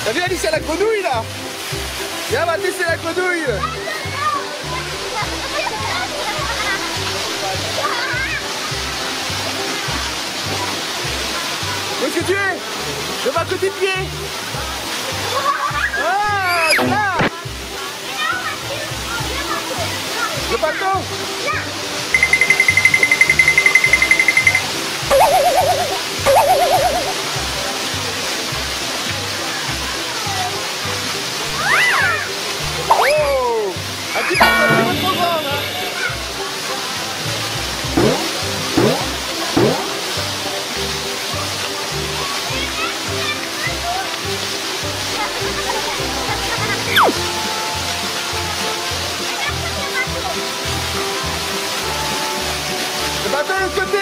T'as vu Alicia la grenouille là? Viens, on va tester la grenouille. Où est-ce que tu es? Je vais à côté de pied. Ah, là. Le bateau. Oh, un petit bateau trop grand là. Le bateau de l'autre côté.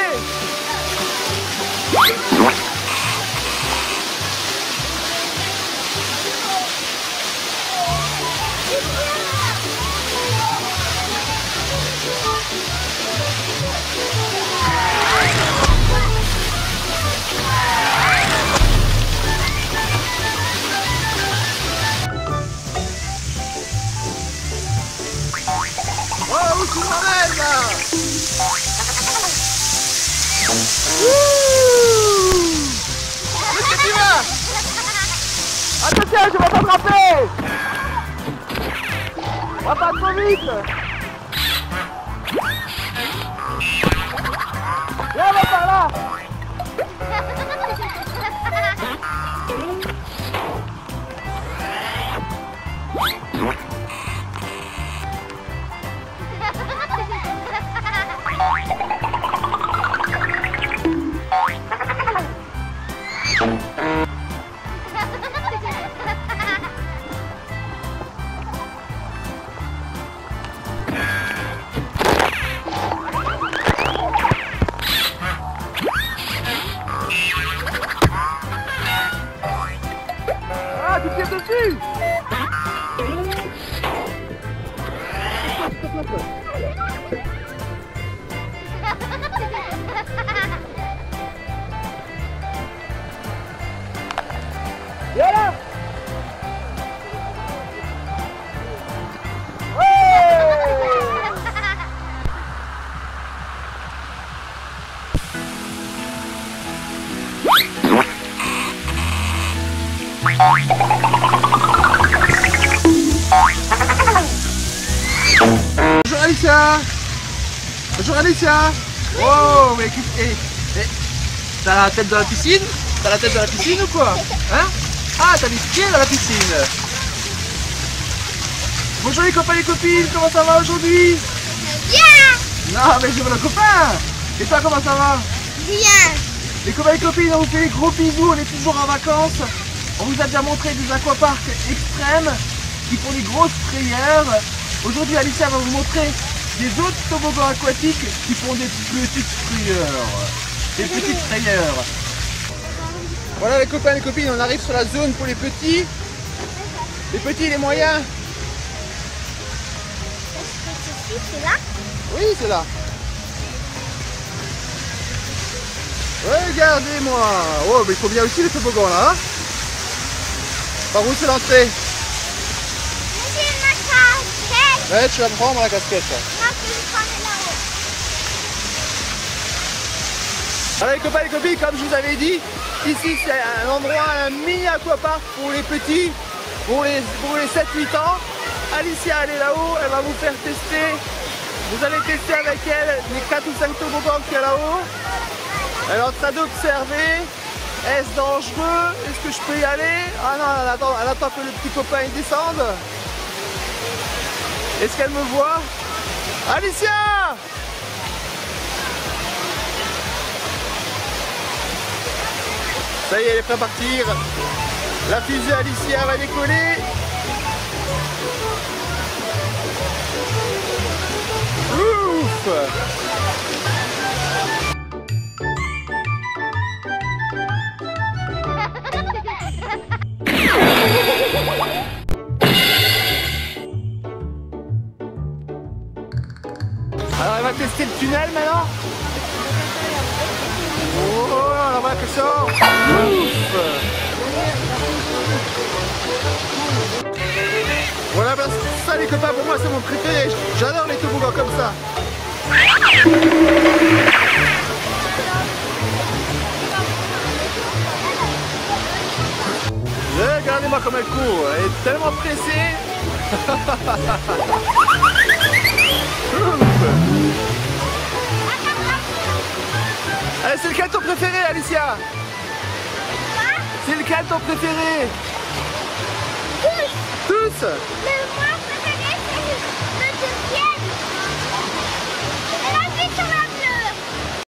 Oh, où tu m'emmènes là? Où est-ce que tu vas? Attention, je vais t'attraper! Va pas trop vite! Viens, va par là! Ah, tu tires dessus! Viens là! Bonjour Alicia! Bonjour Alicia! Oh, mais t'as la tête dans la piscine? T'as la tête dans la piscine ou quoi? Hein? Ah, t'as les pieds dans la piscine! Bonjour les copains et les copines, comment ça va aujourd'hui? Bien! Non, mais je veux le copain! Et toi, comment ça va? Bien! Les copains et copines, on vous fait des gros bisous, on est toujours en vacances. On vous a déjà montré des aquaparks extrêmes qui font des grosses frayeurs. Aujourd'hui, Alicia va vous montrer des autres toboggans aquatiques qui font des petites frayeurs. Des petites frayeurs. Voilà les copains et les copines, on arrive sur la zone pour les petits. Les petits et les moyens. Est-ce que c'est là? Oui, c'est là. Regardez-moi. Oh, mais il faut bien aussi les toboggans là. Hein. Par où c'est l'entrée? J'ai ma casquette! Ouais, tu vas prendre la casquette. Moi, je vais prendre là-haut. Voilà les copains et les copines, comme je vous avais dit, ici c'est un endroit, un mini aquapark pour les petits, pour les 7-8 ans. Alicia elle est là-haut, elle va vous faire tester. Vous allez tester avec elle les 4 ou 5 toboggans qu'il y a là-haut. Elle est en train d'observer. Est-ce dangereux? Est-ce que je peux y aller? Ah non, elle attend que le petit copain il descende. Est-ce qu'elle me voit? Alicia! Ça y est, elle est prête à partir. La fusée Alicia va décoller. Ouf! Alors elle va tester le tunnel maintenant. Oh, on va que ça. Ouf. copains, pour moi c'est mon préféré. J'adore les toboggans comme ça. Regardez-moi comme elle court, elle est tellement pressée. Allez, c'est lequel ton préféré, Alicia? C'est lequel ton préféré? Tous. Tous. Mais moi,